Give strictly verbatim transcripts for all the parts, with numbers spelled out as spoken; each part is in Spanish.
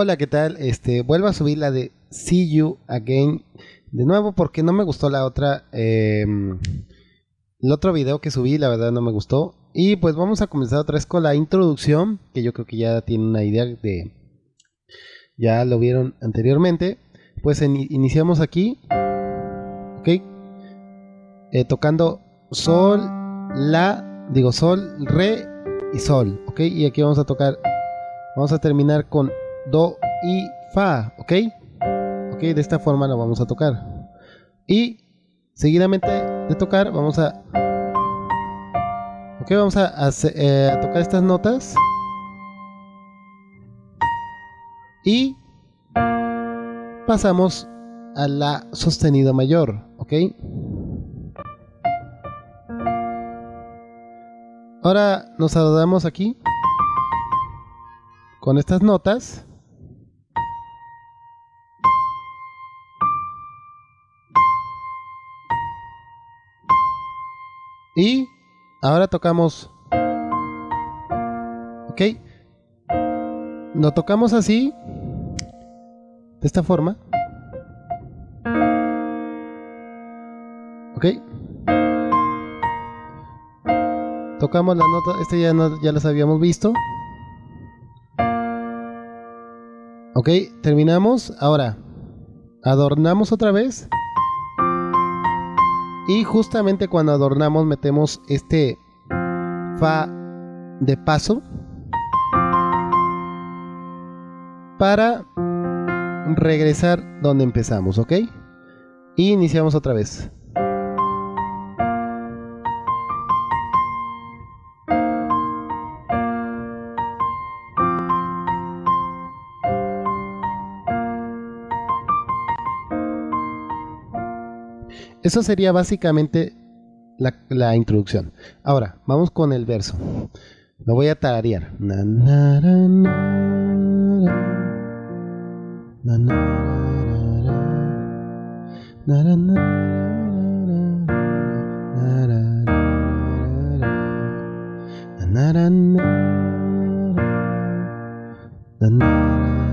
Hola, ¿qué tal? Este, vuelvo a subir la de See You Again de nuevo porque no me gustó la otra, eh, el otro video que subí, la verdad no me gustó. Y pues vamos a comenzar otra vez con la introducción, que yo creo que ya tienen una idea de, ya lo vieron anteriormente. Pues en, iniciamos aquí, ok, eh, tocando Sol, La, digo Sol, Re y Sol, ok, y aquí vamos a tocar, vamos a terminar con Do y Fa, ok, ok, de esta forma lo vamos a tocar. Y seguidamente de tocar vamos a, ok, vamos a, a, eh, a tocar estas notas y pasamos a la sostenido mayor, ok. Ahora nos adoramos aquí con estas notas. Y ahora tocamos, ok, lo tocamos así, de esta forma, ok, tocamos la nota, este ya, no, ya las habíamos visto, ok, terminamos, ahora adornamos otra vez. Y justamente cuando adornamos metemos este Fa de paso para regresar donde empezamos, ¿ok? Y iniciamos otra vez. Eso sería básicamente la, la introducción. Ahora, vamos con el verso. Lo voy a tararear. Na, na, ra, na, na, na, ra, na, ra, na, na, ra, na, na.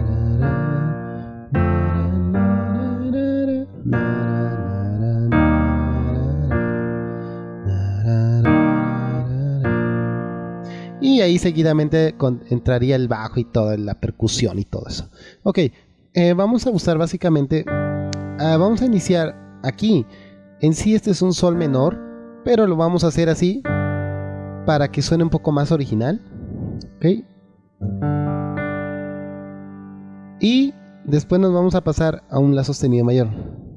Y ahí seguidamente con, entraría el bajo y toda la percusión y todo eso. Ok, eh, vamos a usar básicamente, uh, vamos a iniciar aquí. En sí este es un sol menor, pero lo vamos a hacer así para que suene un poco más original. Ok. Y después nos vamos a pasar a un La sostenido mayor.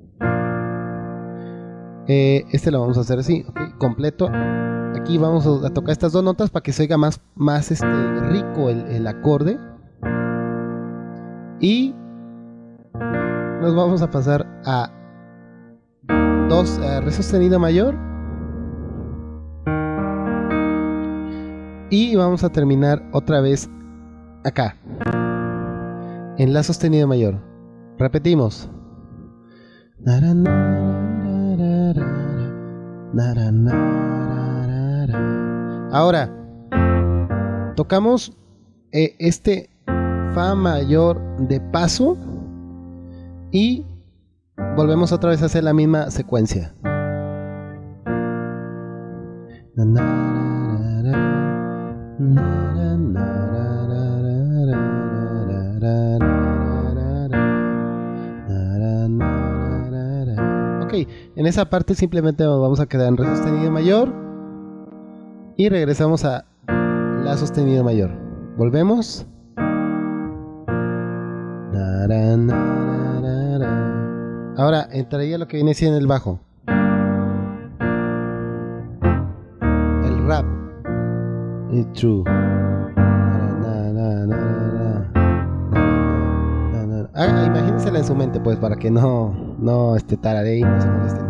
Eh, este lo vamos a hacer así, ok, completo. Aquí vamos a tocar estas dos notas para que se oiga más, más este, rico el, el acorde. Y nos vamos a pasar a dos, a Re sostenido mayor. Y vamos a terminar otra vez acá, en La sostenido mayor. Repetimos. Ahora tocamos eh, este Fa mayor de paso y volvemos otra vez a hacer la misma secuencia. Ok, en esa parte simplemente nos vamos a quedar en Re sostenido mayor y regresamos a La sostenido mayor. Volvemos. Ahora entraría lo que viene siendo el bajo, el rap. It's true. Ah, imagínensela en su mente, pues, para que no, no este, tararee y no se molesten.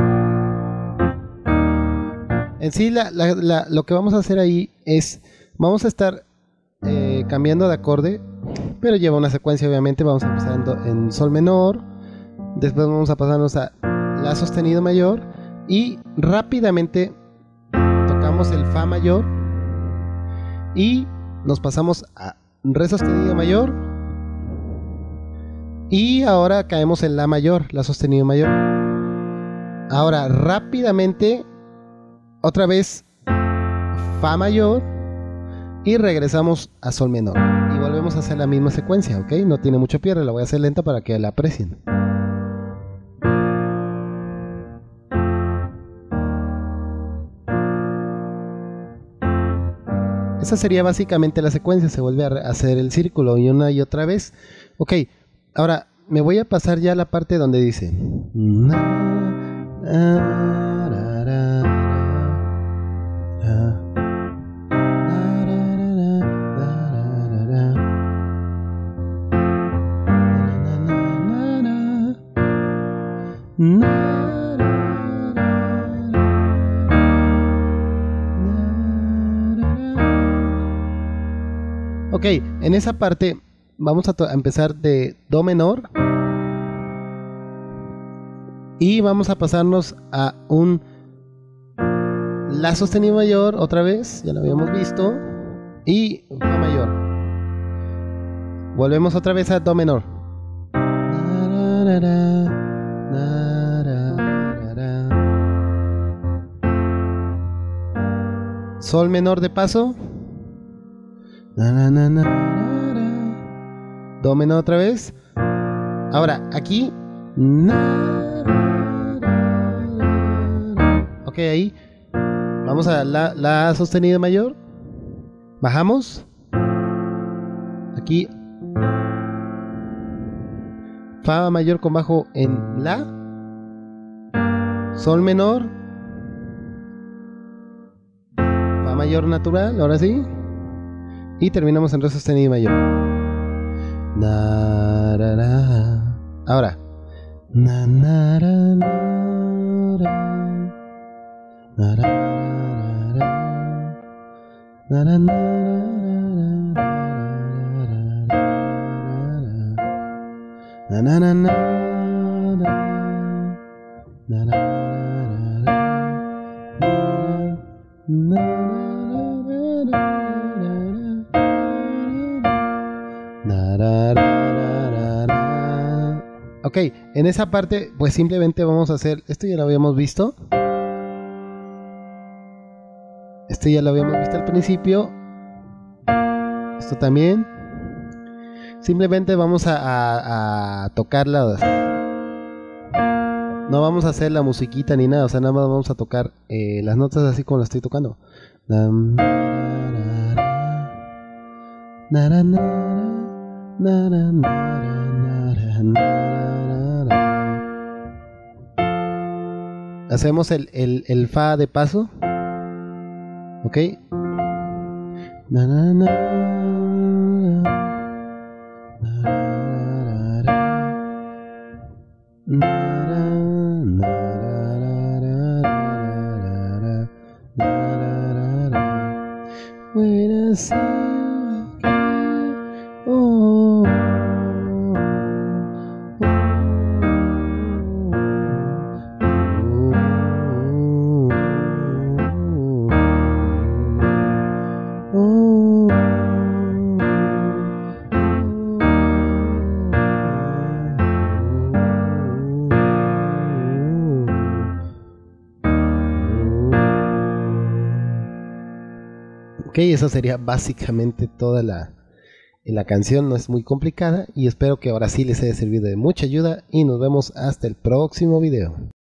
En sí, la, la, la, lo que vamos a hacer ahí es, vamos a estar eh, cambiando de acorde, pero lleva una secuencia, obviamente. Vamos empezando en Sol menor, después vamos a pasarnos a La sostenido mayor y rápidamente tocamos el Fa mayor y nos pasamos a Re sostenido mayor Y ahora caemos en La mayor, La sostenido mayor. Ahora rápidamente, otra vez Fa mayor y regresamos a Sol menor. Y volvemos a hacer la misma secuencia, ¿ok? No tiene mucho pierde, la voy a hacer lenta para que la aprecien. Esa sería básicamente la secuencia, se vuelve a hacer el círculo y una y otra vez. Ok, ahora me voy a pasar ya a la parte donde dice... Ok, en esa parte vamos a, a empezar de Do menor y vamos a pasarnos a un La sostenido mayor otra vez, ya lo habíamos visto, y Fa mayor. Volvemos otra vez a Do menor. Sol menor de paso. Do menor otra vez. Ahora aquí. Ok, ahí. Vamos a la, la sostenido mayor. Bajamos. Aquí. Fa mayor con bajo en La. Sol menor. Fa mayor natural, ahora sí. Y terminamos en Re sostenido mayor. Na, ra, ra. Ahora. Na, na, ra, na, ra. Na, ra, ra, ra. Na, ra, na, ra, ra. Na, na, na, na, na, na, ok, en esa parte pues simplemente vamos a hacer, esto ya lo habíamos visto, esto ya lo habíamos visto al principio, esto también, simplemente vamos a, a, a tocar las, no vamos a hacer la musiquita ni nada, o sea, nada más vamos a tocar eh, las notas así como las estoy tocando. Hacemos el, el, el Fa de paso. Ok. Na, na, na, Ok, eso sería básicamente toda la, la canción, no es muy complicada y espero que ahora sí les haya servido de mucha ayuda y nos vemos hasta el próximo video.